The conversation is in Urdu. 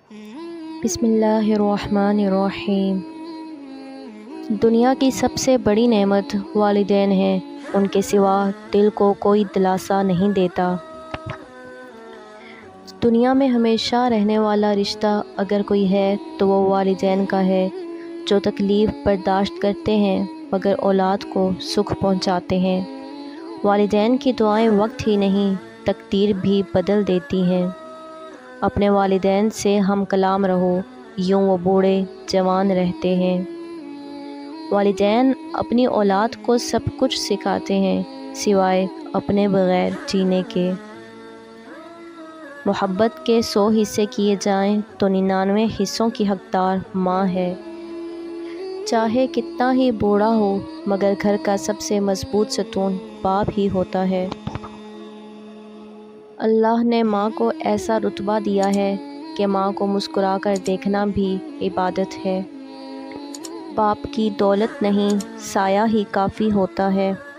بسم اللہ الرحمن الرحیم۔ دنیا کی سب سے بڑی نعمت والدین ہیں، ان کے سوا دل کو کوئی دلاسا نہیں دیتا۔ دنیا میں ہمیشہ رہنے والا رشتہ اگر کوئی ہے تو وہ والدین کا ہے، جو تکلیف برداشت کرتے ہیں مگر اولاد کو سکھ پہنچاتے ہیں۔ والدین کی دعائیں وقت ہی نہیں تقدیر بھی بدل دیتی ہیں۔ اپنے والدین سے ہم کلام رہو، یوں وہ بوڑھے جوان رہتے ہیں۔ والدین اپنی اولاد کو سب کچھ سکھاتے ہیں سوائے اپنے بغیر جینے کے۔ محبت کے 100 حصے کیے جائیں تو 99 حصوں کی حقدار ماں ہے۔ چاہے کتنا ہی بوڑھا ہو مگر گھر کا سب سے مضبوط ستون باپ ہی ہوتا ہے۔ اللہ نے ماں کو ایسا رتبہ دیا ہے کہ ماں کو مسکرا کر دیکھنا بھی عبادت ہے۔ باپ کی دولت نہیں، سایہ ہی کافی ہوتا ہے۔